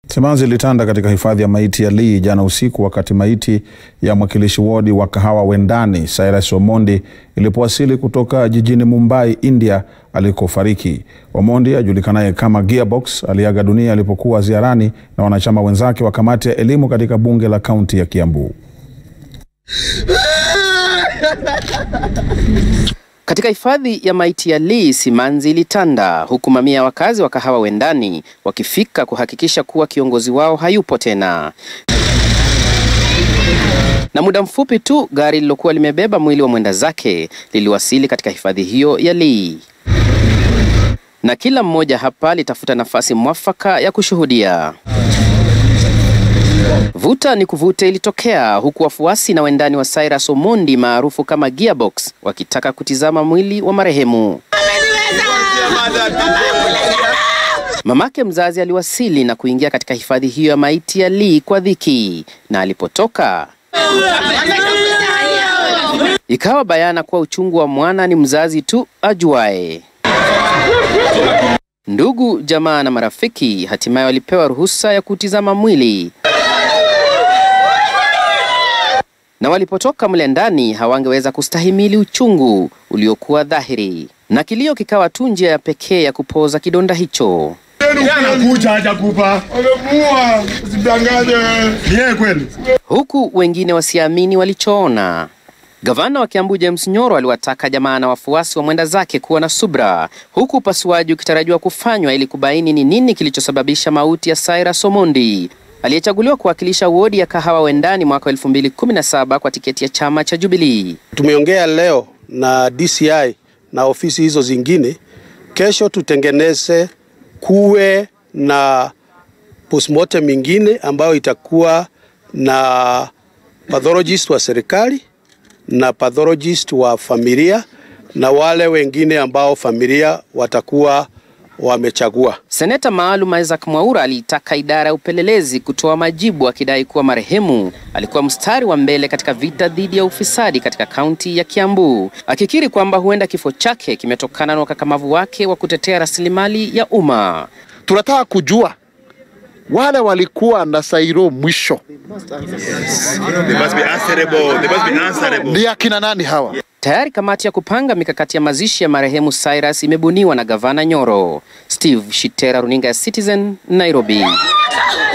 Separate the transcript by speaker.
Speaker 1: Simanzi ilitanda katika hifadhi ya Maiti ya jana usiku, wakati maiti ya mwakilishi wodi wa Kahawa Wendani Cyrus Omondi ilipowasili kutoka jijini Mumbai, India, alikofariki. Omondi, ajulikanaye kama Gearbox, aliaga dunia alipokuwa ziarani na wanachama wenzake wa kamati ya elimu katika bunge la kaunti ya Kiambu.
Speaker 2: Katika hifadhi ya Maiti ya Simanzi ilitanda, huku mamia ya wakazi wa Kahawa Wendani wakifika kuhakikisha kuwa kiongozi wao hayupo tena. Na muda mfupi tu gari lilokuwa limebeba mwili wa mwenda zake liliwasili katika hifadhi hiyo ya na kila mmoja hapa litafuta nafasi mwafaka ya kushuhudia. Vuta ni kuvute ilitokea, huku wafuasi na wendani wa Cyrus Omondi maarufu kama Gearbox wakitaka kutizama mwili wa marehemu. Mamake mzazi aliwasili na kuingia katika hifadhi hiyo ya Maiti ya kwa dhiki, na alipotoka ikawa bayana kuwa uchungu wa mwana ni mzazi tu ajuae. Ndugu, jamaa na marafiki hatimaye walipewa ruhusa ya kutizama mwili, na walipotoka mle ndani hawangeweza kustahimili uchungu uliokuwa dhahiri, na kilio kikawa tu njia ya pekee ya kupoza kidonda hicho. Huku wengine wasiamini walichoona. Gavana wa Kiambu James Nyoro aliwataka jamaa na wafuasi wa mwenda zake kuwa na subra, huku upasuaji ukitarajiwa kufanywa ili kubaini ni nini kilichosababisha mauti ya Cyrus Omondi, aliyechaguliwa kuwakilisha wodi ya Kahawa Wendani mwaka 2017 kwa tiketi ya chama cha Jubilee.
Speaker 3: Tumeongea leo na DCI na ofisi hizo zingine, kesho tutengeneze kuwe na postmortem mingine ambayo itakuwa na pathologist wa serikali na pathologist wa familia na wale wengine ambao familia watakuwa wamechagua.
Speaker 2: Seneta maalum Isaac Mwaura alitaka idara ya upelelezi kutoa majibu, akidai kuwa marehemu alikuwa mstari wa mbele katika vita dhidi ya ufisadi katika kaunti ya Kiambu, akikiri kwamba huenda kifo chake kimetokana na ukakamavu wake wa kutetea rasilimali ya umma.
Speaker 4: Tunataka kujua wale walikuwa na Sairo mwisho. Ni akina nani hawa?
Speaker 2: Tayari kamati ya kupanga mikakati ya mazishi ya marehemu Cyrus imebuniwa na Gavana Nyoro. Steve Shitera, runinga ya Citizen, Nairobi.